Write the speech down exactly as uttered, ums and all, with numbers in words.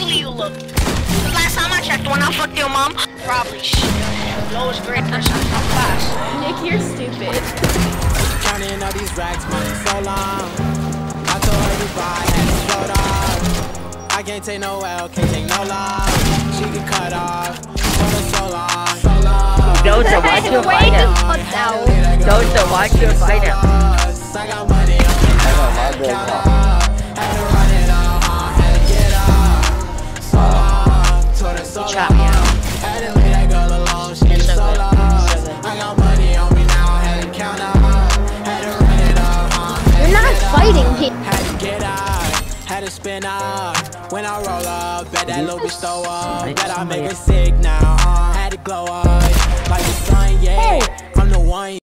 ugly you look. The last time I checked, when I fucked your mom, probably shit. Lowest grade person in my class. Nick, you're stupid. Counting all these racks, money so long. I told her goodbye, had to slow down. I can't take no L, can't take no loss. She get cut off, for her so long, so long. Doja, watch your fight him. Doja, watch your fight him. I got money on me now, had to count up. Had to run it all, huh, had to get up. So long, told her so long. Had to leave that girl alone, she was so lost. I got money on me now, had to count up. Had to run it all, huh, You're not fighting him. had to get up, had to spin up. When I roll up, bet that little bitch throw up. Bet I make her sick now, uh, had to glow up like the sun, yeah. I'm the one.